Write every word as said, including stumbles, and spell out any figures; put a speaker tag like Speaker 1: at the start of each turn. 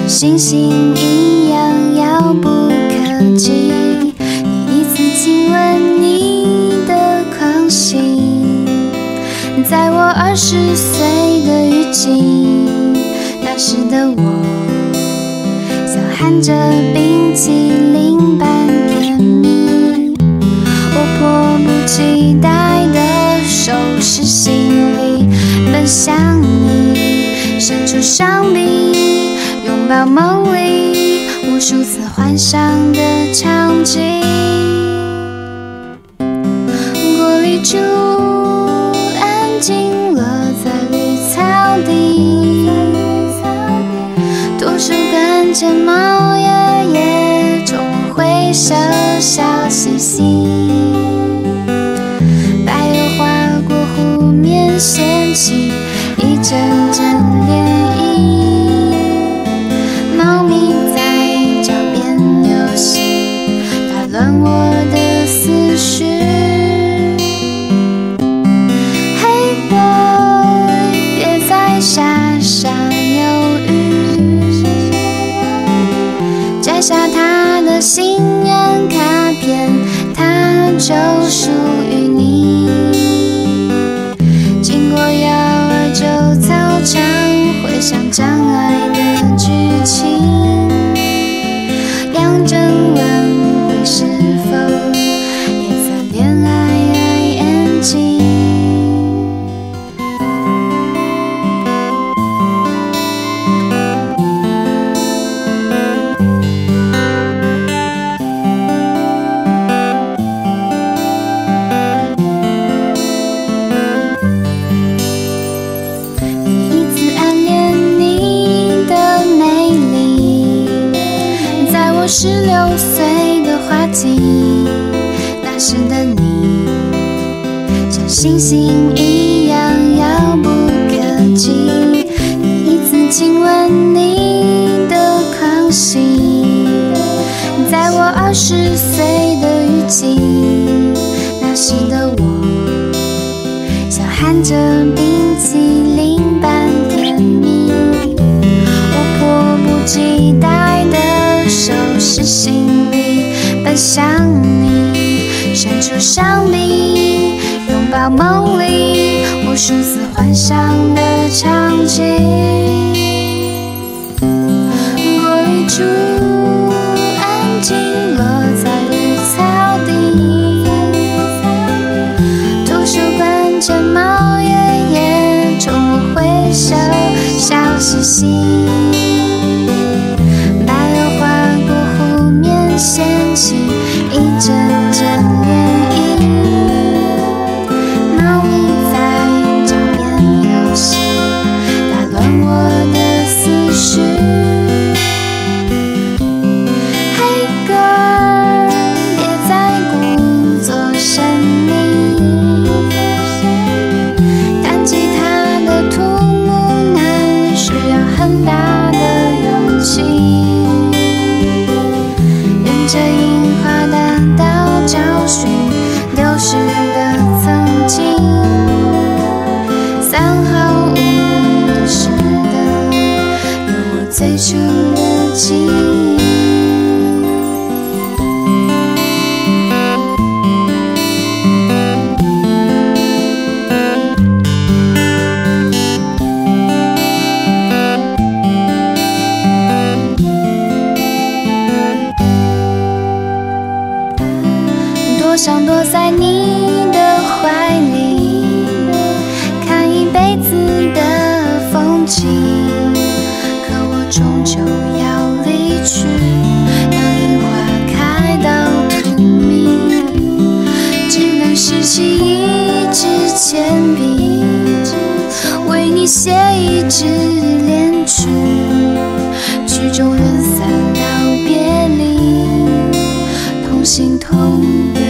Speaker 1: 星星一样遥不可及。第一次亲吻你的狂喜，在我二十岁的雨季，那时的我像含着冰淇淋般甜蜜。我迫不及待地收拾行李，奔向你，伸出双臂，拥抱梦里无数次幻想的场景。过滤珠安静落在绿草地，图书馆前猫爷爷冲我挥手笑嘻嘻。白油划过湖面，掀起一阵阵涟漪。猫咪在脚边游戏，打乱我的思绪。Hey boy， 别再傻傻犹豫，摘下他的心愿卡片，它就属于你。经过幼儿旧操场，回想障碍的剧情，杨真问会是否也曾恋爱 ing。 十六岁的花季，那时的你像星星一样遥不可及。第一次亲吻你的狂喜，在我二十岁的雨季，那时的我像含着冰淇淋般甜蜜。我迫不及待地收拾行李，奔向你，伸出双臂，拥抱梦里无数次幻想的场景。过滤珠安静落在绿草地，图书馆前猫爷爷冲我挥手笑嘻嘻。掀起一阵阵涟漪，猫咪在脚边游戏，打乱我的思绪。Hey girl， 别再故作神秘，弹吉他的土木男需要很大的勇气。这樱花大道找寻流逝的曾经，三号屋的石灯有我最初的记忆。想躲在你的怀里，看一辈子的风景，可我终究要离去。当樱花开到荼蘼，只能拾起一支铅笔，为你写一支恋曲，曲终人散到别离，同心同愿。